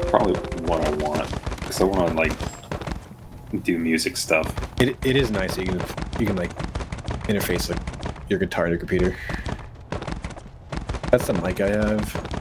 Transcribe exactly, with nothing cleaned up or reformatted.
probably what I want. Because I want to, like, do music stuff. It, it is nice. You can, you can, like, interface, like, your guitar to your computer. That's the mic I have.